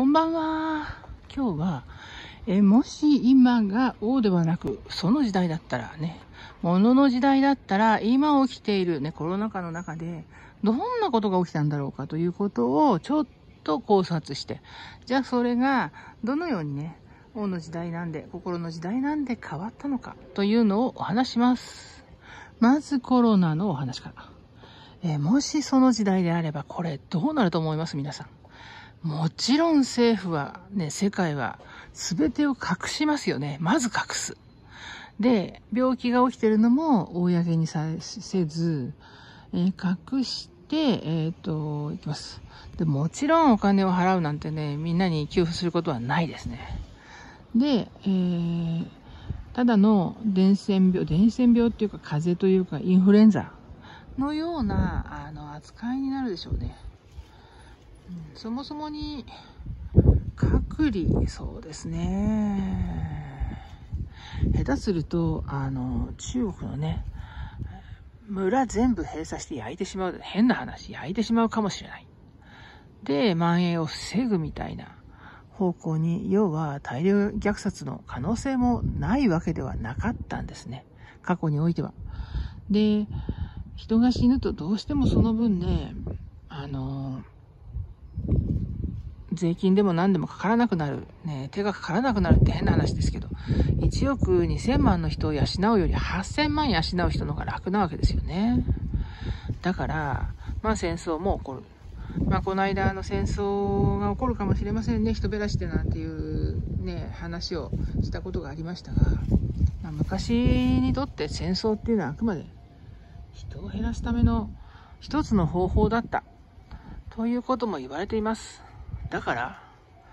こんばんは。今日は、もし今が王ではなく、その時代だったらね、物の時代だったら、今起きているね、コロナ禍の中で、どんなことが起きたんだろうかということをちょっと考察して、じゃあそれがどのようにね、王の時代なんで、心の時代なんで変わったのかというのをお話します。まずコロナのお話から。もしその時代であれば、これどうなると思います皆さん。もちろん政府はね、世界は全てを隠しますよね。まず隠す。で、病気が起きてるのも公にせず、隠して、いきます。で、もちろんお金を払うなんてね、みんなに給付することはないですね。で、ただの伝染病っていうか風邪というかインフルエンザのような扱いになるでしょうね。そもそもに隔離、そうですね。下手すると中国のね、村全部閉鎖して焼いてしまう、変な話、焼いてしまうかもしれない。で、蔓延を防ぐみたいな方向に、要は大量虐殺の可能性もないわけではなかったんですね。過去においては。で、人が死ぬとどうしてもその分ね、税金でも何でもかからなくなる。ね、手がかからなくなるって変な話ですけど、1億2000万の人を養うより8000万養う人の方が楽なわけですよね。だから、戦争も起こる。この間戦争が起こるかもしれませんね。人減らしてなんていうね、話をしたことがありましたが、昔にとって戦争っていうのはあくまで人を減らすための一つの方法だったということも言われています。だから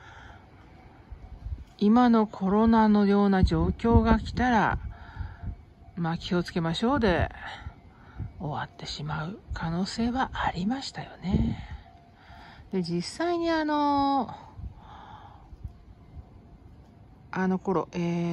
今のコロナのような状況が来たら気をつけましょうで終わってしまう可能性はありましたよね。で、実際に頃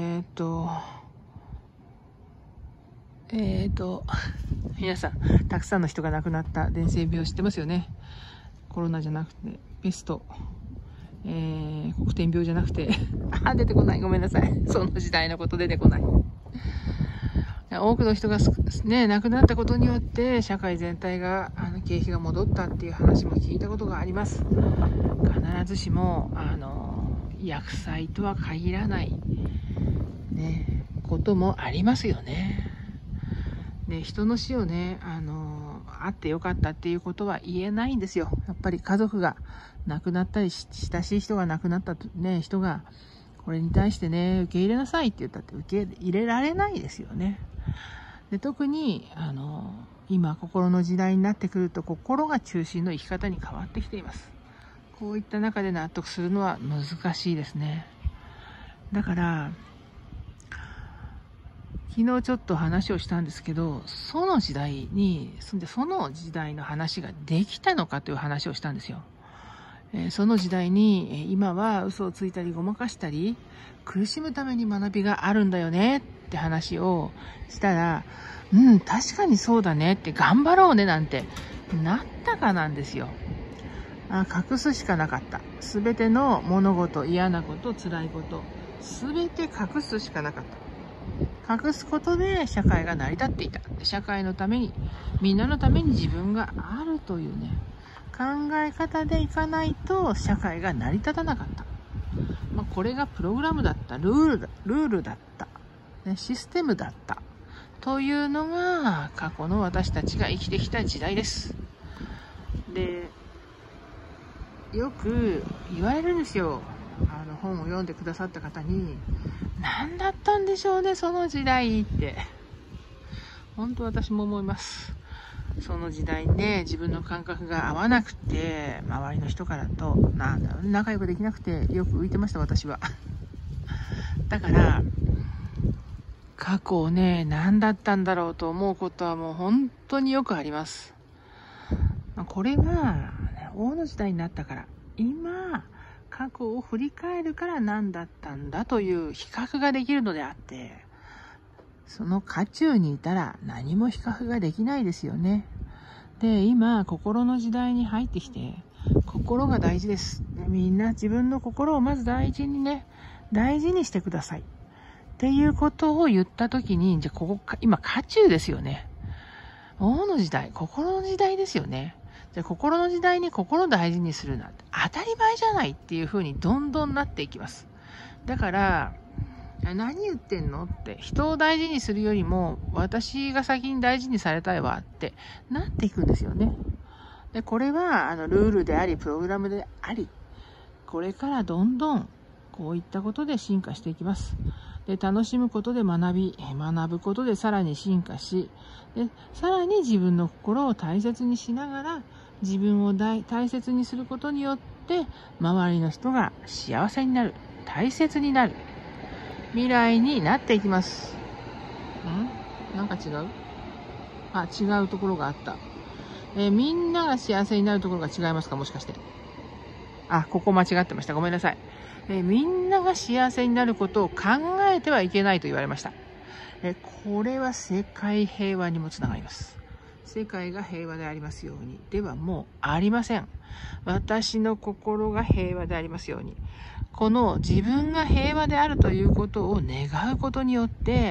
皆さんたくさんの人が亡くなった伝染病知ってますよね。コロナじゃなくてペスト、黒点病じゃなくて出てこない、ごめんなさい、その時代のこと出てこない。多くの人がね、亡くなったことによって社会全体が景気が戻ったっていう話も聞いたことがあります。必ずしも薬剤とは限らないね、こともありますよね。で、人の死をね、あってよかったっていうことは言えないんですよ。やっぱり家族が亡くなったり、親しい人が亡くなったね、人がこれに対してね、受け入れなさいって言ったって受け入れられないですよね。で、特に今心の時代になってくると、心が中心の生き方に変わってきています。こういった中で納得するのは難しいですね。だから昨日ちょっと話をしたんですけど、その時代の話ができたのかという話をしたんですよ。その時代に今は嘘をついたりごまかしたり苦しむために学びがあるんだよねって話をしたら、確かにそうだねって、頑張ろうねなんてなったかなんですよ。隠すしかなかった。すべての物事、嫌なこと、辛いこと、すべて隠すしかなかった。隠すことで社会が成り立っていた。社会のために、みんなのために自分があるというね、考え方でいかないと社会が成り立たなかった。これがプログラムだった、ルールだった、ね、システムだったというのが過去の私たちが生きてきた時代です。で、よく言われるんですよ。本を読んでくださった方に、何だったんでしょうねその時代って。本当私も思います。その時代にね、自分の感覚が合わなくて、周りの人からと仲良くできなくてよく浮いてました私は。だから過去をね、何だったんだろうと思うことはもう本当によくあります。これが王の時代になったから、今過去を振り返るから何だったんだという比較ができるのであって、その渦中にいたら何も比較ができないですよね。で、今心の時代に入ってきて、 心が大事です。みんな自分の心をまず大事にしてください。っていうことを言ったときに、じゃあ今、渦中ですよね。王の時代、心の時代ですよね。じゃあ心の時代に心を大事にするなんて当たり前じゃないっていう風にどんどんなっていきます。だから、何言ってんのって、人を大事にするよりも私が先に大事にされたいわってなっていくんですよね。で、これはルールでありプログラムであり、これからどんどんこういったことで進化していきます。で、楽しむことで学ぶことでさらに進化し、で、さらに自分の心を大切にしながら、自分を大切にすることによって、周りの人が幸せになる、大切になる、未来になっていきます。なんか違う？違うところがあった。みんなが幸せになるところが違いますか？もしかして。ここ間違ってました。ごめんなさい。みんなが幸せになることを考えてはいけないと言われました。これは世界平和にもつながります。世界が平和でありますように。ではもうありません。私の心が平和でありますように。この自分が平和であるということを願うことによって、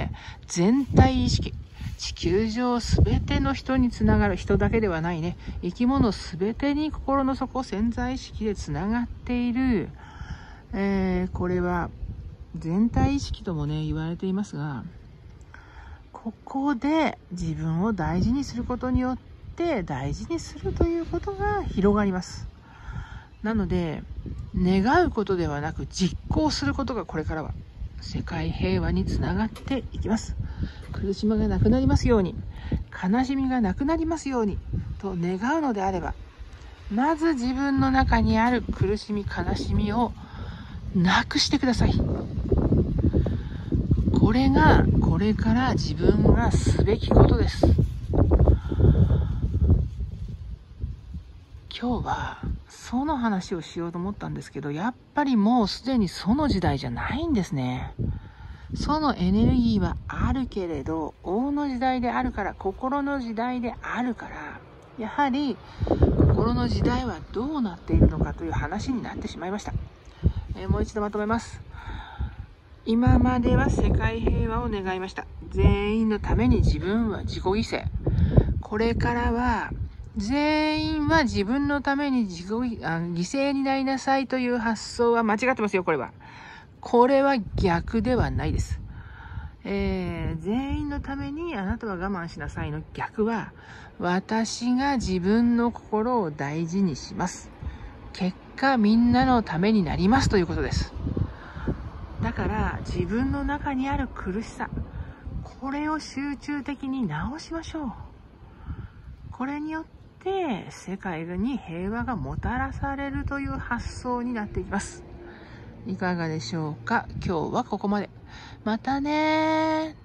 全体意識、地球上すべての人につながる、人だけではないね、生き物すべてに心の底、潜在意識でつながっている、これは全体意識ともね言われていますが、ここで自分を大事にすることによって大事にするということが広がります。なので願うことではなく実行することがこれからは世界平和につながっていきます。苦しみがなくなりますように、悲しみがなくなりますようにと願うのであれば、まず自分の中にある苦しみ悲しみをなくしてください。これがこれから自分がすべきことです。今日はその話をしようと思ったんですけど、やっぱりもうすでにその時代じゃないんですね。そのエネルギーはあるけれど、王の時代であるから、心の時代であるから、やはり心の時代はどうなっているのかという話になってしまいました。もう一度まとめます。今までは世界平和を願いました。全員のために自分は自己犠牲。これからは全員は自分のために犠牲になりなさいという発想は間違ってますよ。これは逆ではないです。全員のためにあなたは我慢しなさいの逆は、私が自分の心を大事にします。結果みんなのためになりますということです。だから自分の中にある苦しさ、これを集中的に直しましょう。これによって世界に平和がもたらされるという発想になっていきます。いかがでしょうか。今日はここまで。またねー。